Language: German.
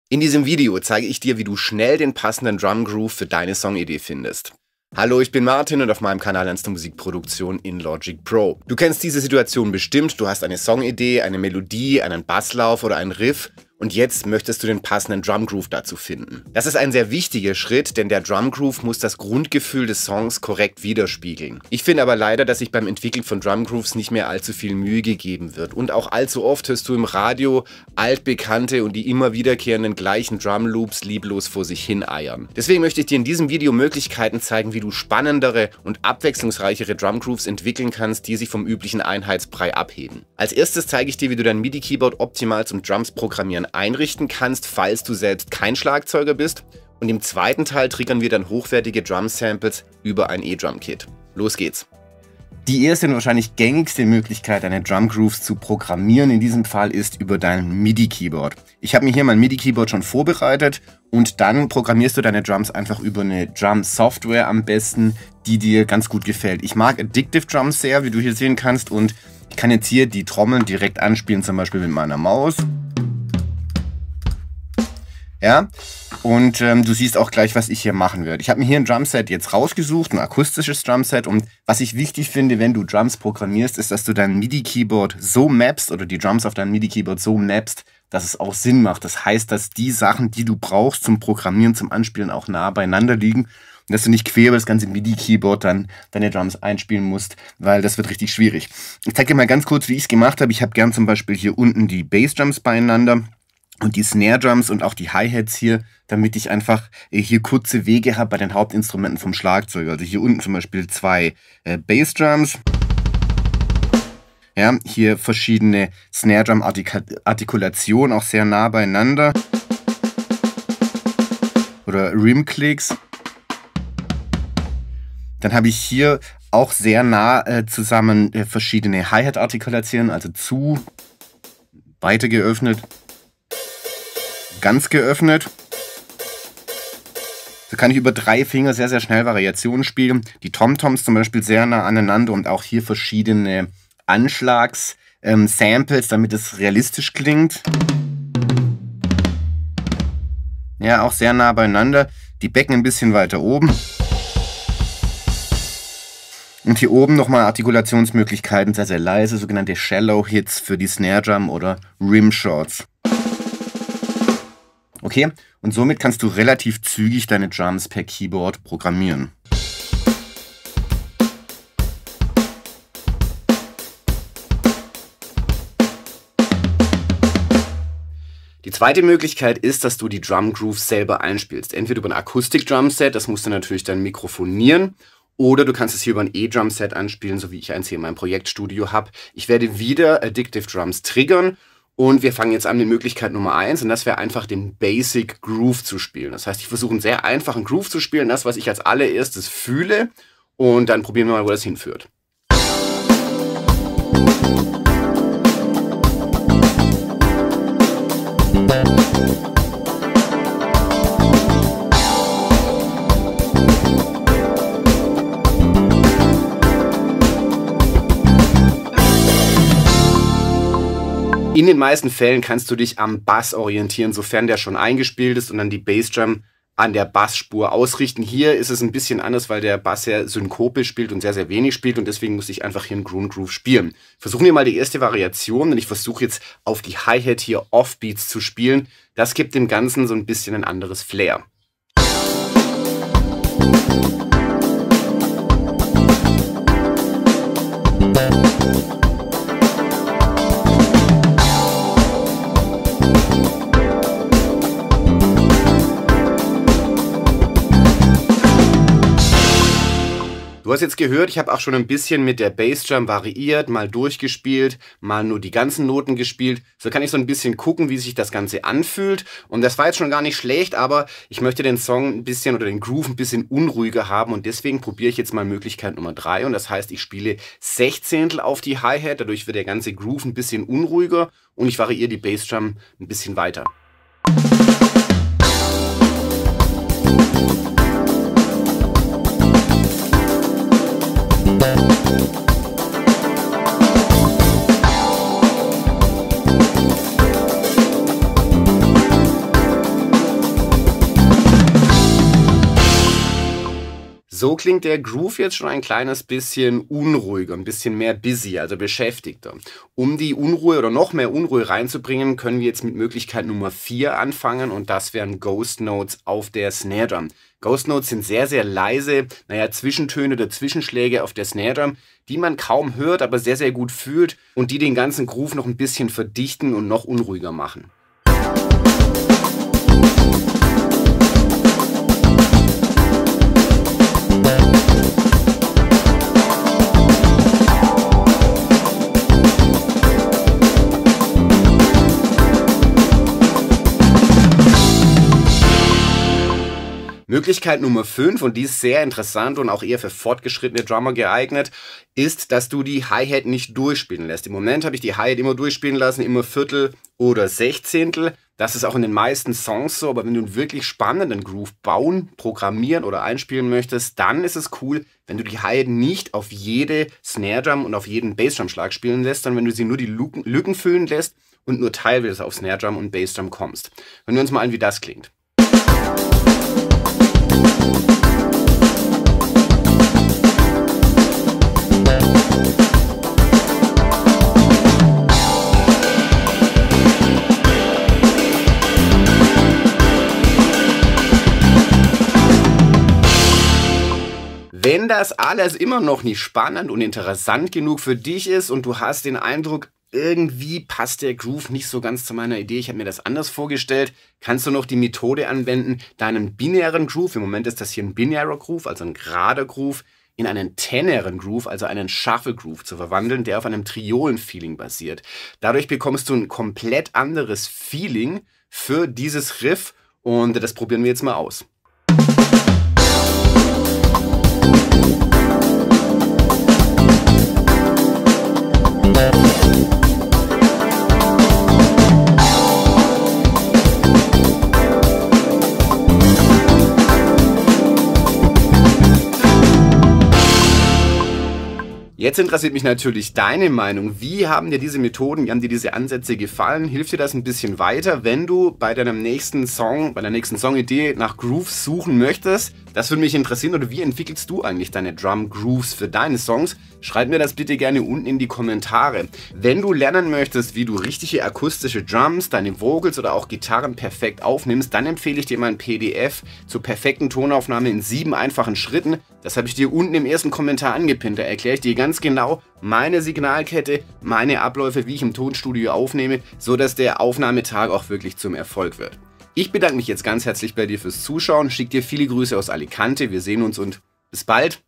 In diesem Video zeige ich dir, wie du schnell den passenden Drum Groove für deine Songidee findest. Hallo, ich bin Martin und auf meinem Kanal lernst du Musikproduktion in Logic Pro. Du kennst diese Situation bestimmt, du hast eine Songidee, eine Melodie, einen Basslauf oder einen Riff und jetzt möchtest du den passenden Drum Groove dazu finden. Das ist ein sehr wichtiger Schritt, denn der Drum Groove muss das Grundgefühl des Songs korrekt widerspiegeln. Ich finde aber leider, dass sich beim Entwickeln von Drum Grooves nicht mehr allzu viel Mühe gegeben wird und auch allzu oft hörst du im Radio altbekannte und die immer wiederkehrenden gleichen Drum Loops lieblos vor sich hin eiern. Deswegen möchte ich dir in diesem Video Möglichkeiten zeigen, wie du spannendere und abwechslungsreichere Drum Grooves entwickeln kannst, die sich vom üblichen Einheitsbrei abheben. Als erstes zeige ich dir, wie du dein MIDI-Keyboard optimal zum Drums programmieren einrichten kannst, falls du selbst kein Schlagzeuger bist. Und im zweiten Teil triggern wir dann hochwertige Drum-Samples über ein E-Drum-Kit. Los geht's! Die erste und wahrscheinlich gängigste Möglichkeit, deine Drum Grooves zu programmieren, in diesem Fall ist über dein MIDI-Keyboard. Ich habe mir hier mein MIDI-Keyboard schon vorbereitet und dann programmierst du deine Drums einfach über eine Drum-Software am besten, die dir ganz gut gefällt. Ich mag Addictive Drums sehr, wie du hier sehen kannst, und ich kann jetzt hier die Trommeln direkt anspielen, zum Beispiel mit meiner Maus. Ja, und du siehst auch gleich, was ich hier machen werde. Ich habe mir hier ein Drumset jetzt rausgesucht, ein akustisches Drumset, und was ich wichtig finde, wenn du Drums programmierst, ist, dass du dein MIDI-Keyboard so mappst oder die Drums auf dein MIDI-Keyboard so mappst, dass es auch Sinn macht. Das heißt, dass die Sachen, die du brauchst zum Programmieren, zum Anspielen, auch nah beieinander liegen und dass du nicht quer über das ganze MIDI-Keyboard dann deine Drums einspielen musst, weil das wird richtig schwierig. Ich zeige dir mal ganz kurz, wie ich es gemacht habe. Ich habe gern zum Beispiel hier unten die Bassdrums beieinander und die Snare Drums und auch die Hi-Hats hier, damit ich einfach hier kurze Wege habe bei den Hauptinstrumenten vom Schlagzeug. Also hier unten zum Beispiel zwei Bassdrums. Ja, hier verschiedene Snare Drum Artikulationen, auch sehr nah beieinander. Oder Rim-Clicks. Dann habe ich hier auch sehr nah zusammen verschiedene Hi-Hat-Artikulationen, also zu, weiter geöffnet, ganz geöffnet. So kann ich über 3 Finger sehr, sehr schnell Variationen spielen. Die Tom-Toms zum Beispiel sehr nah aneinander und auch hier verschiedene Anschlags-Samples, damit es realistisch klingt. Ja, auch sehr nah beieinander. Die Becken ein bisschen weiter oben. Und hier oben nochmal Artikulationsmöglichkeiten, sehr, sehr leise, sogenannte Shallow Hits für die Snare Drum oder Rim Shots. Okay, und somit kannst du relativ zügig deine Drums per Keyboard programmieren. Die zweite Möglichkeit ist, dass du die Drum Grooves selber einspielst. Entweder über ein Akustik-Drumset, das musst du natürlich dann mikrofonieren, oder du kannst es hier über ein E-Drum-Set anspielen, so wie ich eins hier in meinem Projektstudio habe. Ich werde wieder Addictive Drums triggern. Und wir fangen jetzt an mit Möglichkeit Nummer 1, und das wäre einfach den Basic Groove zu spielen. Das heißt, ich versuche einen sehr einfachen Groove zu spielen, das, was ich als allererstes fühle, und dann probieren wir mal, wo das hinführt. In den meisten Fällen kannst du dich am Bass orientieren, sofern der schon eingespielt ist, und dann die Bassdrum an der Bassspur ausrichten. Hier ist es ein bisschen anders, weil der Bass sehr synkopisch spielt und sehr, sehr wenig spielt, und deswegen muss ich einfach hier einen Groove spielen. Versuchen wir mal die erste Variation, und ich versuche jetzt auf die Hi-Hat hier Offbeats zu spielen. Das gibt dem Ganzen so ein bisschen ein anderes Flair. Du hast jetzt gehört, ich habe auch schon ein bisschen mit der Bassdrum variiert, mal durchgespielt, mal nur die ganzen Noten gespielt. So kann ich so ein bisschen gucken, wie sich das Ganze anfühlt. Und das war jetzt schon gar nicht schlecht, aber ich möchte den Song ein bisschen oder den Groove ein bisschen unruhiger haben, und deswegen probiere ich jetzt mal Möglichkeit Nummer 3. Und das heißt, ich spiele Sechzehntel auf die Hi-Hat, dadurch wird der ganze Groove ein bisschen unruhiger und ich variiere die Bassdrum ein bisschen weiter. So klingt der Groove jetzt schon ein kleines bisschen unruhiger, ein bisschen mehr busy, also beschäftigter. Um die Unruhe oder noch mehr Unruhe reinzubringen, können wir jetzt mit Möglichkeit Nummer 4 anfangen und das wären Ghost Notes auf der Snare Drum. Ghost Notes sind sehr, sehr leise, Zwischentöne oder Zwischenschläge auf der Snare Drum, die man kaum hört, aber sehr, sehr gut fühlt und die den ganzen Groove noch ein bisschen verdichten und noch unruhiger machen. Möglichkeit Nummer 5, und die ist sehr interessant und auch eher für fortgeschrittene Drummer geeignet, ist, dass du die Hi-Hat nicht durchspielen lässt. Im Moment habe ich die Hi-Hat immer durchspielen lassen, immer Viertel oder Sechzehntel. Das ist auch in den meisten Songs so, aber wenn du einen wirklich spannenden Groove bauen, programmieren oder einspielen möchtest, dann ist es cool, wenn du die Hi-Hat nicht auf jede Snare Drum und auf jeden Bassdrum-Schlag spielen lässt, sondern wenn du sie nur die Lücken füllen lässt und nur teilweise auf Snare Drum und Bassdrum kommst. Hören wir uns mal an, wie das klingt. Wenn das alles immer noch nicht spannend und interessant genug für dich ist und du hast den Eindruck, irgendwie passt der Groove nicht so ganz zu meiner Idee, ich habe mir das anders vorgestellt, kannst du noch die Methode anwenden, deinen binären Groove, im Moment ist das hier ein binärer Groove, also ein gerader Groove, in einen tenneren Groove, also einen Shuffle Groove zu verwandeln, der auf einem Triolen-Feeling basiert. Dadurch bekommst du ein komplett anderes Feeling für dieses Riff und das probieren wir jetzt mal aus. Jetzt interessiert mich natürlich deine Meinung. Wie haben dir diese Methoden, wie haben dir diese Ansätze gefallen? Hilft dir das ein bisschen weiter, wenn du bei deinem nächsten Song, bei der nächsten Songidee nach Grooves suchen möchtest? Das würde mich interessieren. Oder wie entwickelst du eigentlich deine Drum Grooves für deine Songs? Schreib mir das bitte gerne unten in die Kommentare. Wenn du lernen möchtest, wie du richtige akustische Drums, deine Vocals oder auch Gitarren perfekt aufnimmst, dann empfehle ich dir mein PDF zur perfekten Tonaufnahme in 7 einfachen Schritten. Das habe ich dir unten im ersten Kommentar angepinnt. Da erkläre ich dir ganz genau meine Signalkette, meine Abläufe, wie ich im Tonstudio aufnehme, sodass der Aufnahmetag auch wirklich zum Erfolg wird. Ich bedanke mich jetzt ganz herzlich bei dir fürs Zuschauen, schicke dir viele Grüße aus Alicante, wir sehen uns und bis bald.